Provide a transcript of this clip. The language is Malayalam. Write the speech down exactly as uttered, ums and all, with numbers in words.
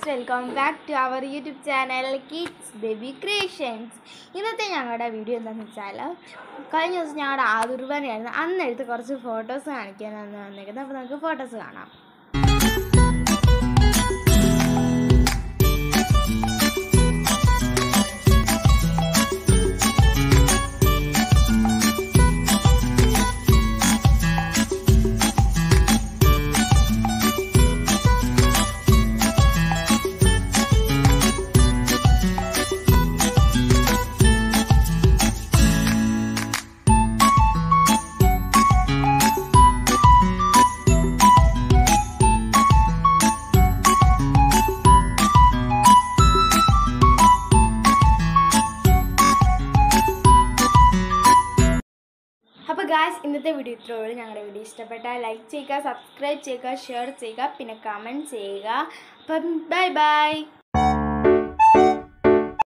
welcome back to our YouTube channel Kids Baby Creations. ഇന്നത്തെ ഞങ്ങളുടെ വീഡിയോ എന്താണെന്ന് വെച്ചാൽ കഴിഞ്ഞ ദിവസം ഞങ്ങളുടെ ആദുർബാനയായിരുന്നു. അന്നെടുത്ത് കുറച്ച് ഫോട്ടോസ് കാണിക്കാനാണ് വന്നിരിക്കുന്നത്. അപ്പോൾ നമുക്ക് ഫോട്ടോസ് കാണാം. അപ്പോൾ ഗായ്സ്, ഇന്നത്തെ വീഡിയോ ഇത്രയുള്ളൂ. ഞങ്ങളുടെ വീഡിയോ ഇഷ്ടപ്പെട്ടാൽ ലൈക്ക് ചെയ്യുക, സബ്സ്ക്രൈബ് ചെയ്യുക, ഷെയർ ചെയ്യുക, പിന്നെ കമൻറ്റ് ചെയ്യുക. അപ്പം ബൈ ബൈ.